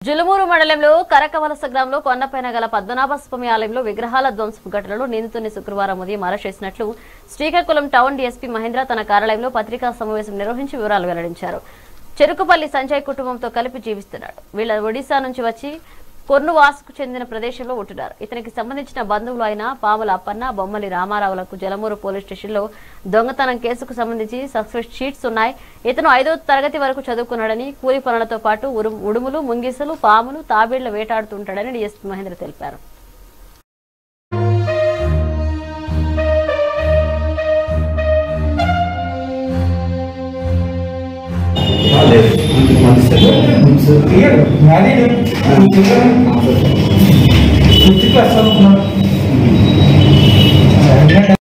జులమూరు మండలంలో కరకవలస గ్రామంలో కొండపైన గల పద్మనాభస్వామి ఆలయంలో విగ్రహాల ధ్వంసపు ఘటనలో నిందితుని శుక్రవారం ఉదయం అరెస్ట్ చేసినట్లు శ్రీకాకుళం టౌన్ డీఎస్పీ మహేంద్ర తన కార్యాలయంలో పత్రికా సమావేశం నిర్వహించి వివరాలు వెల్లడించారు. చెరుకుపల్లి సంజయ్ కుటుంబంతో కలిపి జీవిస్తున్నాడు. వీళ్ళ ఒడిశా నుంచి వచ్చి కొర్నువాసుకు చెందిన ప్రదేశంలో ఉంటున్నారు. ఇతనికి సంబంధించిన బంధువులు అయిన పాముల అప్పన్న, బొమ్మలి రామారావులకు జలమూరు పోలీస్ స్టేషన్లో దొంగతనం కేసుకు సంబంధించి సస్పెక్ట్ షీట్స్ ఉన్నాయి. ఇతను 5వ తరగతి వరకు చదువుకున్నాడని, కూలి పనులతో పాటు ఉడుములు, ముంగిసలు, పాములు, తాబేళ్ల వేటాడుతుంటాడని డీఎస్పీ మహేంద్ర తెలిపారు. Married,